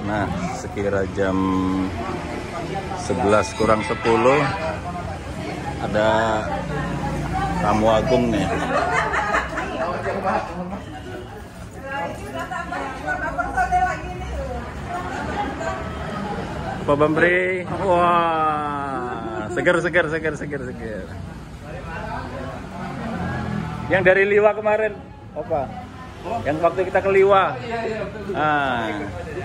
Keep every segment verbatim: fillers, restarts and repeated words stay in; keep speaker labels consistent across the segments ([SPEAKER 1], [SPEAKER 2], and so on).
[SPEAKER 1] Nah, sekira jam sebelas kurang sepuluh ada tamu agung nih. Pak Bambri, wah, seger, seger, seger, seger, seger. Yang dari Liwa kemarin, apa? Yang waktu kita ke Liwa. Ah.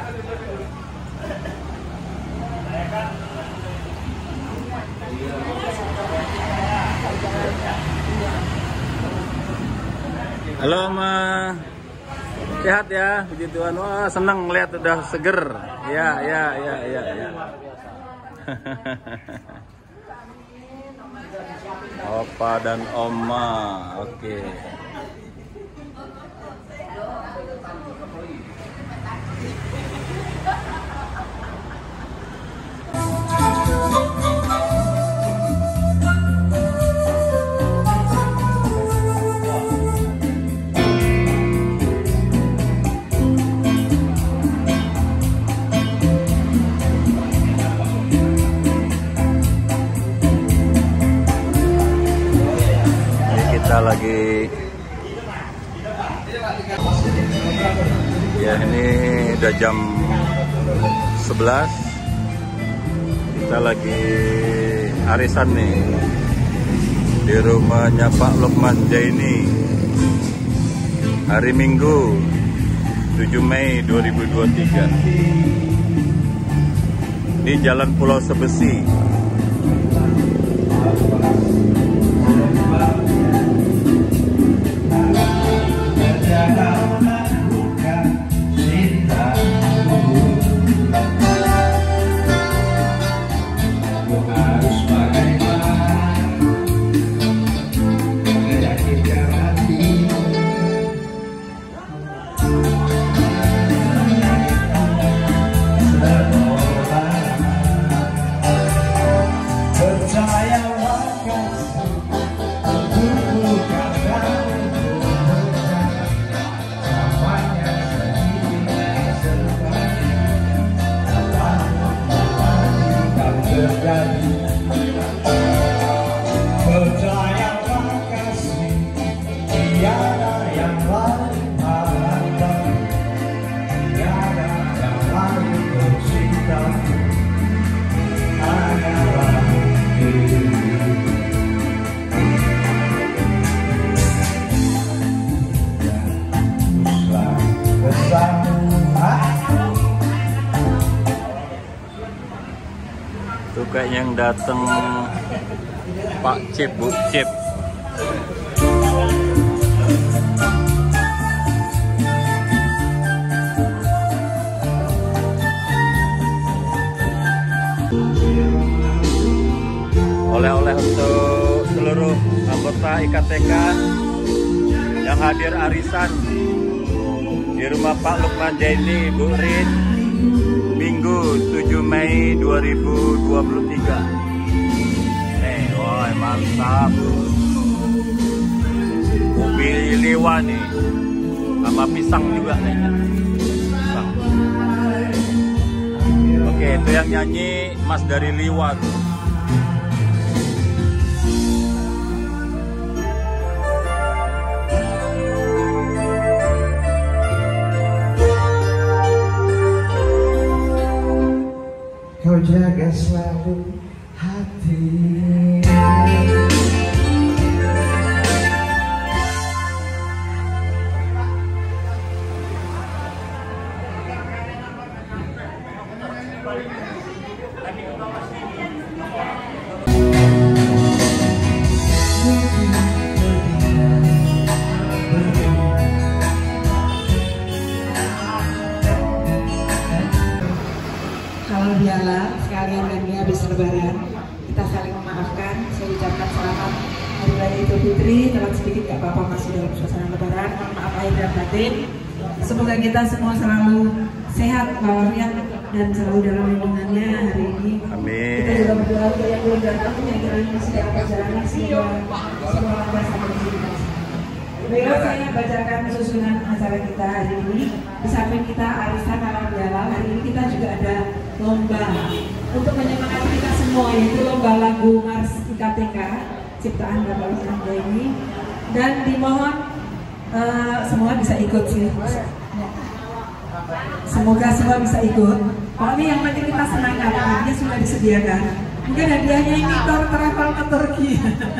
[SPEAKER 1] Halo Ma, sehat ya, puji Tuhan. Wah, senang lihat udah seger. Ya, ya, ya, ya, ya. Opa dan Oma, oke. Kita lagi ya, ini udah jam sebelas, kita lagi arisan nih di rumahnya Pak Lukman Jaini hari Minggu tujuh Mei dua ribu dua puluh tiga di Jalan Pulau Sebesi. Tuh kayaknya yang datang Pak Cip, Bu Cip. Oleh-oleh untuk seluruh anggota I K T K yang hadir arisan di rumah Pak Lukman Jaini, Bu Rin, Minggu tujuh Mei dua ribu dua puluh tiga. Nih, wah mantap. Ubi Liwa nih, sama pisang juga kayaknya. Pisang. Oke, itu yang nyanyi Mas dari Liwa tuh.
[SPEAKER 2] Kau jaga selalu hati.
[SPEAKER 3] Kalau dialah sekalian dan dia habis lebaran, kita saling memaafkan. Saya ucapkan selamat Hari Raya Idul Fitri. Telat sedikit gak apa-apa, masih dalam suasana lebaran. Mohon maaf lahir dan batin. Semoga kita semua selalu sehat walafiat dan selalu dalam lindungannya hari ini.
[SPEAKER 1] Amin.
[SPEAKER 3] Kita juga berdoa untuk yang belum datang, yang kiranya masih dalam perjalanan, semoga semua lancar sampai di sini. Baiklah, saya bacakan susunan acara kita hari ini. Di samping kita arisan halal bihalal, hari ini kita kita juga ada lomba untuk menyemangati kita semua, yaitu lomba lagu Mars I K T K ciptaan Bapak Lukman ini, dan dimohon uh, semua bisa ikut sih. Semoga semua bisa ikut. Pokoknya yang penting kita semangat, hadiahnya sudah disediakan. Mungkin hadiahnya ini tour travel ke Turki.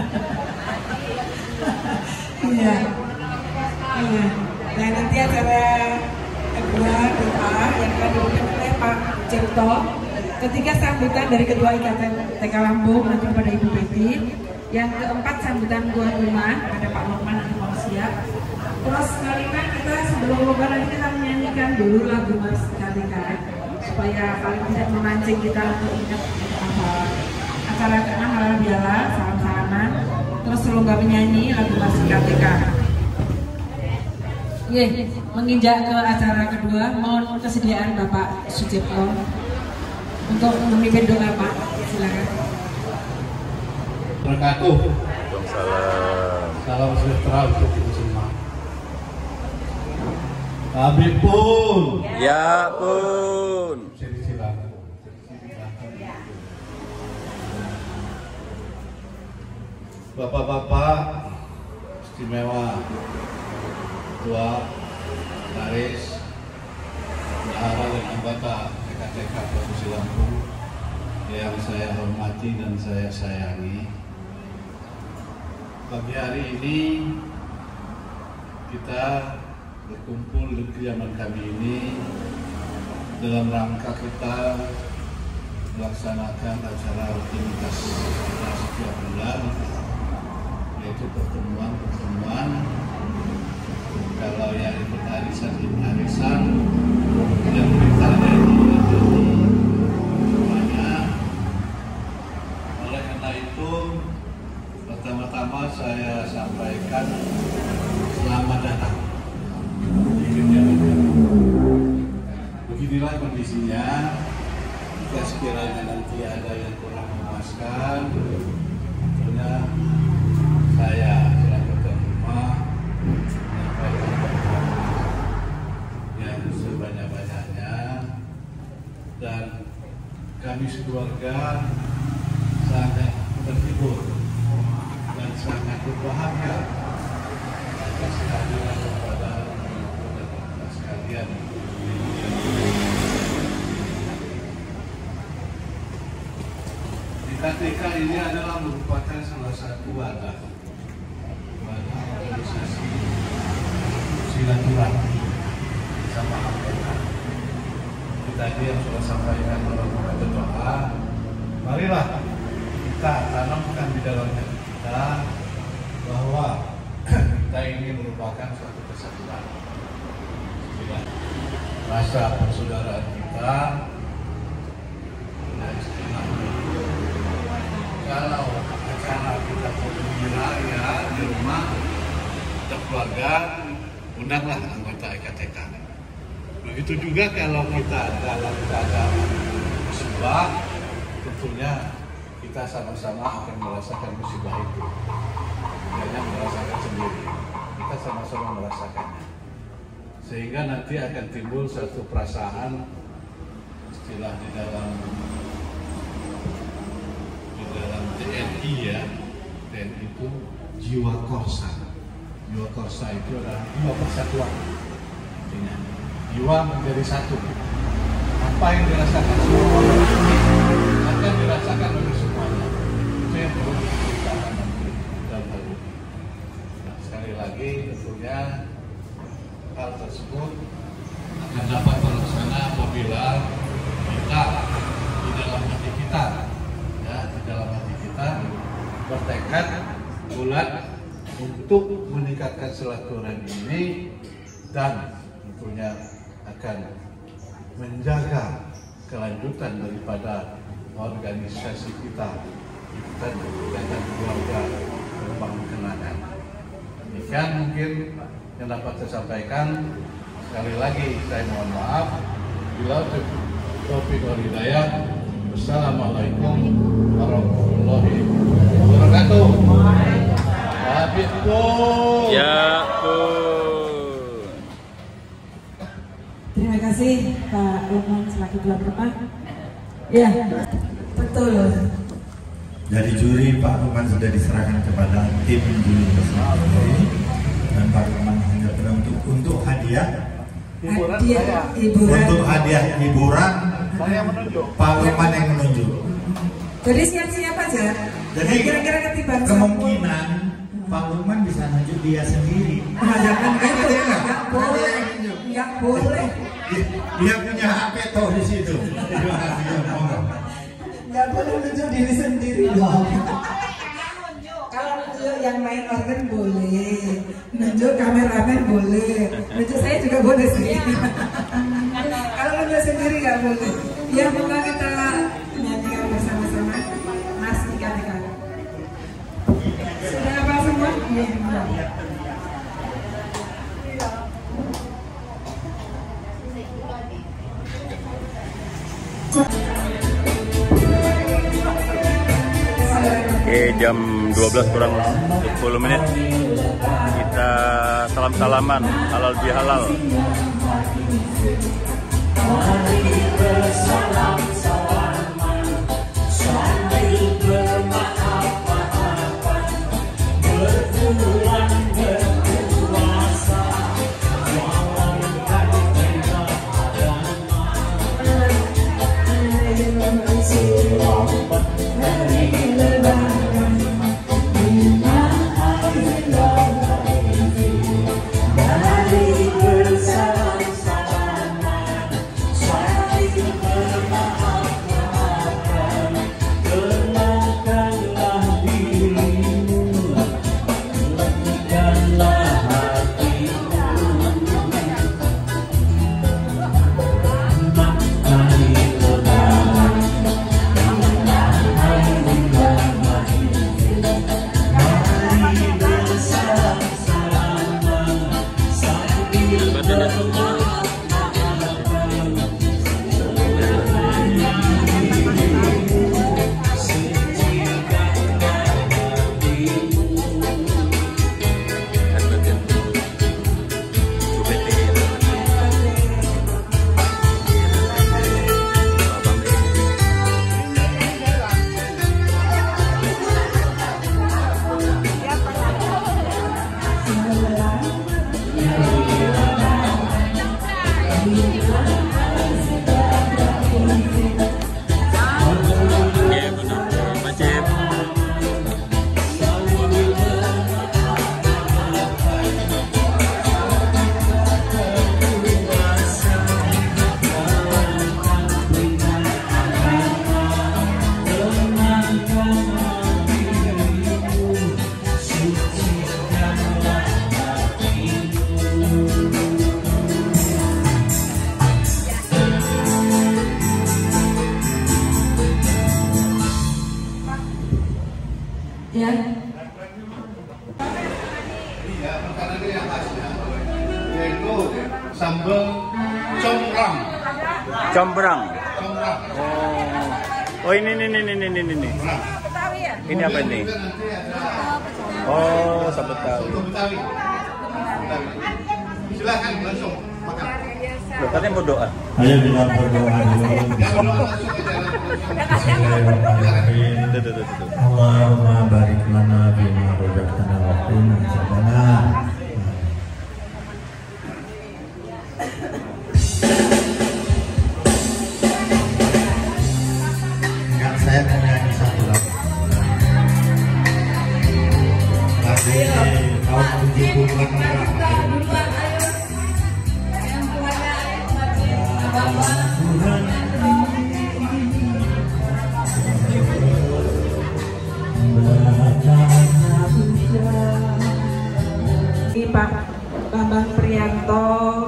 [SPEAKER 3] Iya. Iya. Nah, nanti acara kedua doa yang akan diberikan oleh Pak Cipto. Ketiga sambutan dari Ketua I K T K Lampung nanti kepada Ibu Betty. Yang keempat sambutan tuan rumah ada Pak Lukman nanti mau siap. Terus kelima kita sebelum lebaran nanti kita menyanyikan dulu lagu Mars I K T K supaya paling tidak memancing kita untuk ingat apa. Acara keenam halal bihalal, salam-salaman. Terus lomba menyanyi lagu Mars I K T K. Ye, menginjak ke acara kedua, mohon kesediaan Bapak Sucipto untuk memimpin doa, Pak. Silakan.
[SPEAKER 4] Wabarakatuh.
[SPEAKER 1] Salam.
[SPEAKER 4] Salam sejahtera untuk kita semua. Habib pun.
[SPEAKER 1] Ya pun.
[SPEAKER 4] Silakan. Bapak-bapak istimewa, Ketua, Sekretaris, Bendahara dan anggota I K T K Provinsi Lampung yang saya hormati dan saya sayangi. Pagi hari ini kita berkumpul di kediaman kami ini dalam rangka kita melaksanakan acara rutinitas kita setiap bulan, yaitu pertemuan-pertemuan. Kalau yang ikut arisan arisan yang kita dari semuanya. Oleh karena itu, pertama-tama saya sampaikan selamat datang di kediaman kami. Beginilah kondisinya. Jika sekiranya nanti ada yang kurang memuaskan, tentunya saya selaku tuan rumah menyampaikan yang sebanyak-banyaknya, dan kami sekeluarga sangat terhibur dan sangat berbahagia atas kehadiran kepada kita sekalian. I K T K ini adalah merupakan salah satu wadah wadah organisasi silaturahmi sama anggota. Tadi yang sudah sampaikan oleh membaca doa, marilah kita tanamkan di dalam hati kita bahwa kita ini merupakan suatu kesatuan. Rasa persaudaraan kita dan istilah kalau acara kita bergembira ya di rumah kita keluarga, undanglah anggota I K T K. Begitu juga kalau kita dalam keadaan musibah, tentunya kita sama-sama akan merasakan musibah itu. Jangan merasakan sendiri, kita sama-sama merasakannya. Sehingga nanti akan timbul satu perasaan, istilah di dalam di dalam T N I ya, T N I itu jiwa korsa. Jiwa korsa itu adalah jiwa persatuan. Artinya jiwa menjadi satu. Apa yang dirasakan semua orang ini akan dirasakan oleh semuanya. Itu yang perlu kita amati dalam hal ini. Nah, sekali lagi tentunya hal tersebut akan dapat terlaksana apabila kita di dalam hati kita, ya di dalam hati kita bertekad bulat untuk meningkatkan silaturahmi ini dan tentunya akan menjaga kelanjutan daripada organisasi kita dan menjaga keluarga membangun kenangan. Demikian mungkin yang dapat saya sampaikan. Sekali lagi saya mohon maaf bila taufiq wal hidayah. Wassalamualaikum warahmatullahi wabarakatuh. Habib pun.
[SPEAKER 1] Ya pun.
[SPEAKER 3] Terima Terima kasih Pak Lukman selaku tuan rumah. Ya, betul.
[SPEAKER 5] Dari juri Pak Lukman sudah diserahkan kepada tim juri tersebut dan Pak Lukman hanya untuk untuk hadiah.
[SPEAKER 3] Hadiah hiburan.
[SPEAKER 5] Untuk hadiah hiburan,
[SPEAKER 4] Saya menunjuk.
[SPEAKER 5] Pak Lukman yang menunjuk.
[SPEAKER 3] Jadi siap-siap aja.
[SPEAKER 5] Jadi
[SPEAKER 3] kira-kira ketiban
[SPEAKER 5] kemungkinan Pak Lukman bisa nunjuk dia sendiri.
[SPEAKER 3] Nah, jangan gitu ya, nggak boleh, nggak boleh.
[SPEAKER 5] Dia punya H P toh di situ.
[SPEAKER 3] Nggak boleh nunjuk diri sendiri dong. Kalau nunjuk yang main organ boleh, nunjuk kameramen boleh, nunjuk saya juga boleh sih. Kalau nunjuk sendiri nggak boleh. Ya, moga kita nyanyikan bersama-sama Mas Ika Tika. Sudah apa semua? Ya.
[SPEAKER 1] Oke, jam dua belas kurang sepuluh menit. Kita salam-salaman, halal bihalal.
[SPEAKER 3] Ya.
[SPEAKER 4] Iya, makanan ini yang khasnya yaitu sambal combrang.
[SPEAKER 1] Combrang.
[SPEAKER 4] Combrang.
[SPEAKER 1] Oh, oh ini ini ini ini ini ini. Ini apa ini?
[SPEAKER 4] Kemudian nanti ada
[SPEAKER 1] Oh, sambal Betawi.
[SPEAKER 4] soto Betawi. Betawi. Silakan langsung makan.
[SPEAKER 1] Loh, katanya mau doa.
[SPEAKER 5] Ayo kita berdoa dulu.
[SPEAKER 4] Jangan lupa langsung ke dalam.
[SPEAKER 5] Bismillahirrahmanirrahim.
[SPEAKER 1] Tuh, tuh, tuh, tuh.
[SPEAKER 5] Allahumma barik lana bima razaqtana wa qina adzabannar. Enggak, saya mau nyanyi satu lagu. Lagu ini tahun tujuh puluhan merah.
[SPEAKER 3] Ini Pak Bambang Prianto,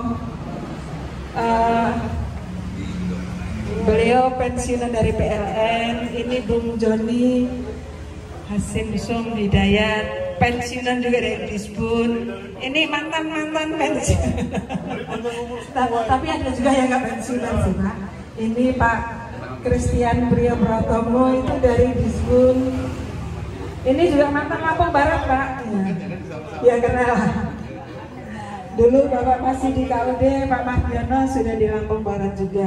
[SPEAKER 3] uh, beliau pensiunan dari P L N. Ini Bung Joni Hasim Sum Hidayat, pensiunan juga dari Disbun. Ini mantan-mantan pensiun. Tapi ada juga yang nggak pensiunan sih Pak. Ini Pak Christian Priyo Pratomo itu dari Disbun. Ini juga mantan Lampung Barat Pak. Ya, ya kenal. Dulu Bapak masih di K U D, Pak Mardiono sudah di Lampung Barat juga.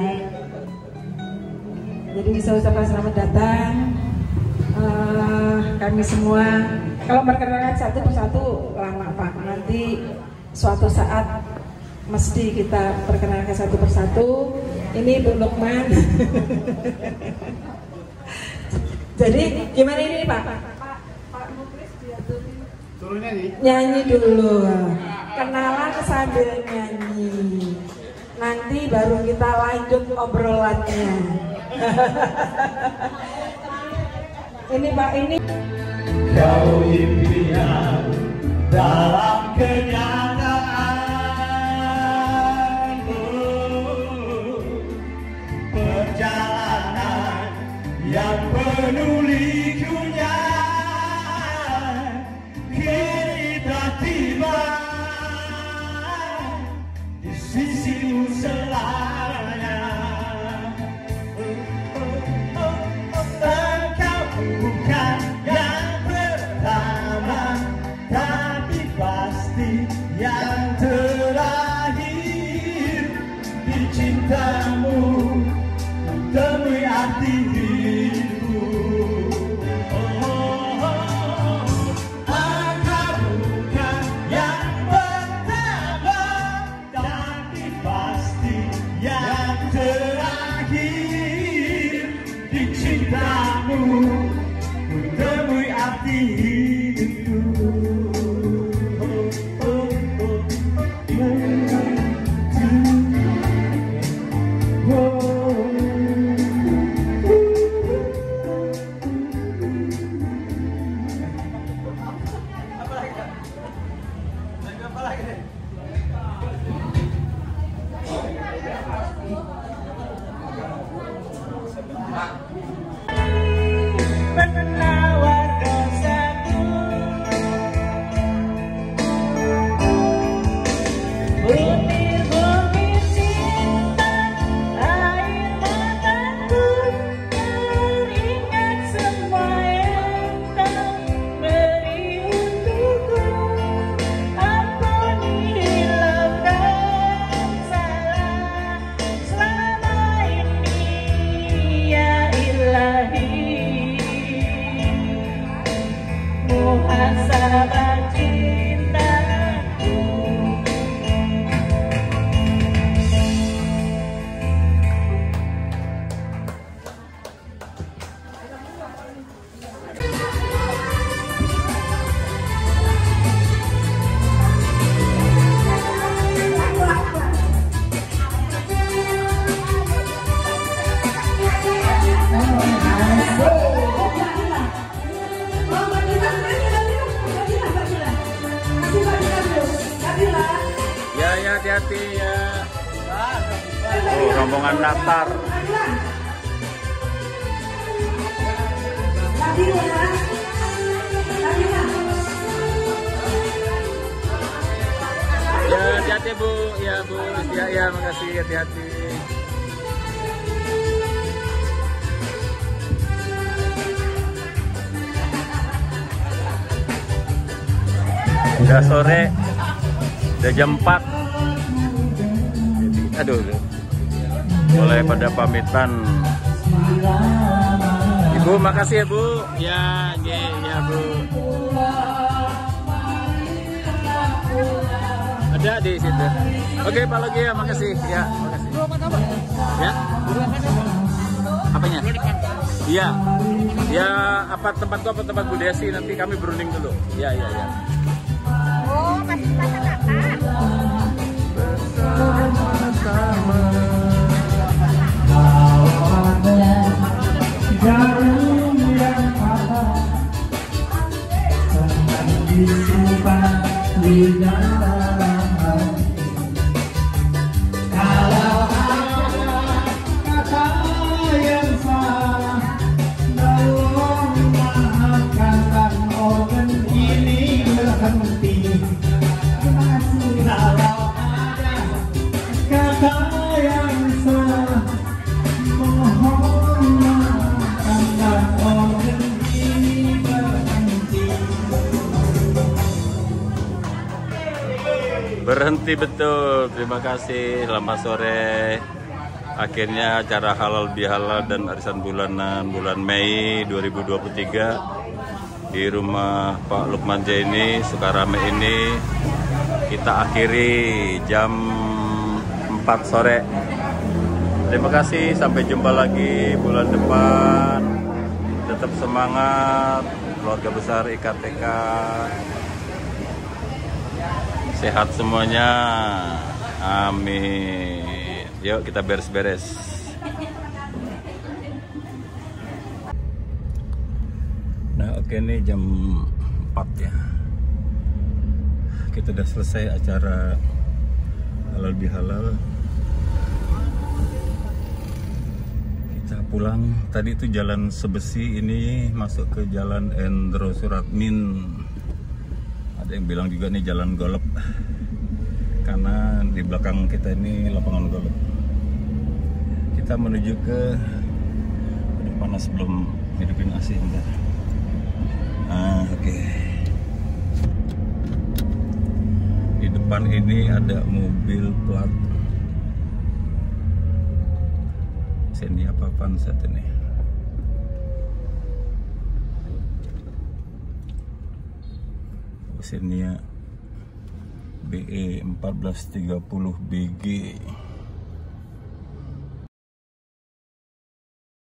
[SPEAKER 3] Jadi bisa ucapkan selamat datang uh, kami semua. Kalau perkenalkan satu persatu lama Pak, nanti suatu saat mesti kita perkenalkan satu persatu. Ini Bu Lukman. Jadi gimana ini Pak? Pak, Pak Muklis
[SPEAKER 4] turun nyanyi.
[SPEAKER 3] Nyanyi dulu, kenalan sambil nyanyi. Nanti baru kita lanjut obrolannya. Ini Pak, ini.
[SPEAKER 5] Kau impian dalam kenyataanmu, perjalanan yang penuh likunya kini telah tiba di sisimu selamanya. Engkau bukan yang pertama, tapi pasti yang terakhir. Di cintamu temui arti hidupku. Oh, oh, oh. Engkau bukan yang pertama, tapi pasti yang terakhir. Di cintamu temui arti hidupku. Oh, oh, oh. Penawar dosaku, butir-butir cinta, air mataku teringat semua yang kau beri untukku. Ampunilah dan salah selama ini ya Ilahi. Muhasabah cintaku.
[SPEAKER 1] Ya, ya, hati-hati ya. Oh, rombongan Natar. Ya, hati-hati Bu. Ya Bu, ya, ya, makasih, hati-hati. Udah sore, udah jam empat. Aduh, mulai pada pamitan. Ibu, makasih ya Bu. Ya, ya, ya Bu. Ada di situ. Oke, Pak lagi ya, makasih. Ya, makasih. Ya. Apanya? Iya. Ya, apa tempatku apa tempat Bu Desi, nanti kami berunding dulu. Ya, ya, ya.
[SPEAKER 6] Oh, masih kakak-kakak.
[SPEAKER 1] Bersama-sama.
[SPEAKER 2] Jarum yang patah sedang disimpan di dalam hati. Kalau ada kata yang salah, tolong maafkan dan organ ini berhenti. Kalau ada kata yang
[SPEAKER 1] berhenti betul. Terima kasih. Selamat sore. Akhirnya acara halal bihalal dan arisan bulanan bulan Mei dua ribu dua puluh tiga di rumah Pak Lukman Jaini Sukarame ini kita akhiri jam empat sore. Terima kasih, sampai jumpa lagi bulan depan. Tetap semangat, keluarga besar I K T K. Sehat semuanya. Amin. Yuk kita beres-beres. Nah, oke nih jam empat ya. Kita udah selesai acara halal bihalal. Kita pulang. Tadi itu jalan Sebesi, ini masuk ke jalan Endro Suratmin. Ada yang bilang juga nih jalan golep, karena di belakang kita ini lapangan golep. Kita menuju ke, aduh panas, belum hidupin A C bentar. Ah, oke. Okay. Di depan ini ada mobil plat sini apa Pansat ini. Xenia B E empat belas tiga puluh B G.